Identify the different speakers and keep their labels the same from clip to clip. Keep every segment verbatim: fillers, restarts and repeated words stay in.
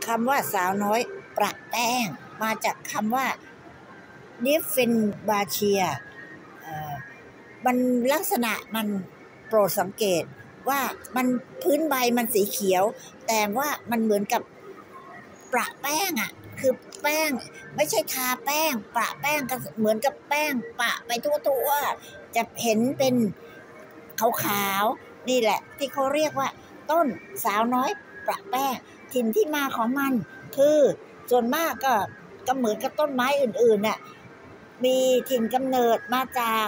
Speaker 1: คำว่าสาวน้อยประแป้งมาจากคำว่าดิฟเฟนบาเชียมันลักษณะมันโปรดสังเกตว่ามันพื้นใบมันสีเขียวแต่ว่ามันเหมือนกับประแป้งอ่ะคือแป้งไม่ใช่ทาแป้งประแป้งก็เหมือนกับแป้งปะไปทั่วๆจะเห็นเป็นขาวๆนี่แหละที่เขาเรียกว่าต้นสาวน้อยประแป้งถิ่นที่มาของมันคือส่วนมากก็ก็เหมือนกับต้นไม้อื่นๆน่ะมีถิ่นกำเนิดมาจาก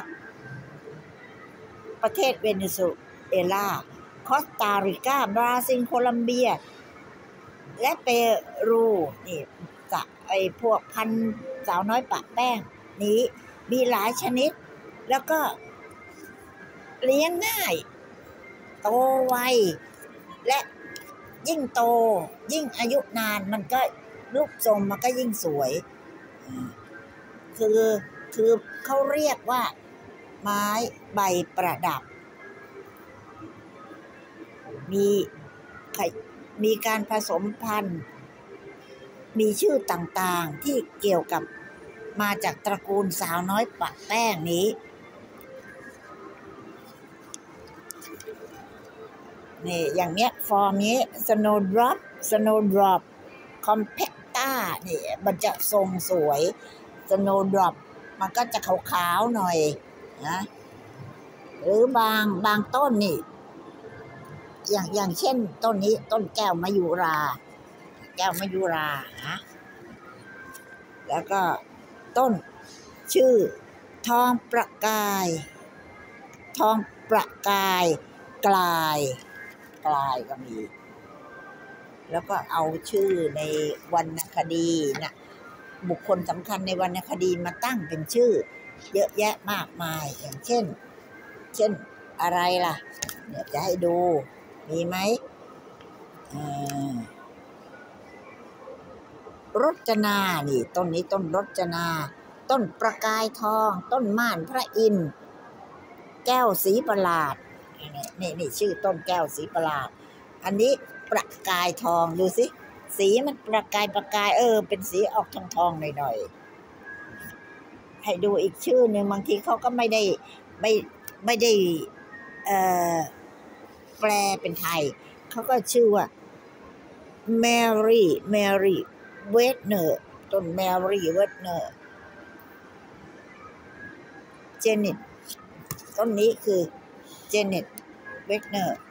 Speaker 1: ประเทศเวเนซุเอลาคอสตาริกาบราซิลโคลัมเบียและเปรูนี่จะไอพวกพันธุ์สาวน้อยปะแป้งนี้มีหลายชนิดแล้วก็เลี้ยงง่ายโตไวและยิ่งโตยิ่งอายุนานมันก็รูปทรงมันก็ยิ่งสวยคือคือเขาเรียกว่าไม้ใบประดับมีมีการผสมพันธุ์มีชื่อต่างๆที่เกี่ยวกับมาจากตระกูลสาวน้อยปะแป้งนี้นี่อย่างเนี้ยฟอร์มนี้ snowdrop snowdrop compacta นี่มันจะทรงสวย snowdrop มันก็จะขาวๆหน่อยนะหรือบางบางต้นนี่อย่างอย่างเช่นต้นนี้ต้นแก้วมยุราแก้วมยุรานะแล้วก็ต้นชื่อทองประกายทองประกายกลายกลายก็มีแล้วก็เอาชื่อในวรรณคดีนะบุคคลสำคัญในวรรณคดีมาตั้งเป็นชื่อเยอะแยะมากมายอย่างเช่นเช่นอะไรล่ะเดี๋ยวจะให้ดูมีไหมรจนานี่ต้นนี้ต้นรจนาต้นประกายทองต้นม่านพระอินทร์แก้วสีประหลาดนี่นี่ชื่อต้นแก้วสีประหลาดอันนี้ประกายทองดูสิสีมันประกายประกายเออเป็นสีออกทองทองหน่อยๆให้ดูอีกชื่อหนึ่งบางทีเขาก็ไม่ได้ไม่ไม่ได้เอ่อแปลเป็นไทยเขาก็ชื่อว่าแมรี่แมรี่เวทเนอร์ต้นแมรี่เวทเนอร์เจเน็ตต้นนี้คือเจเน็ตเวทเนอร์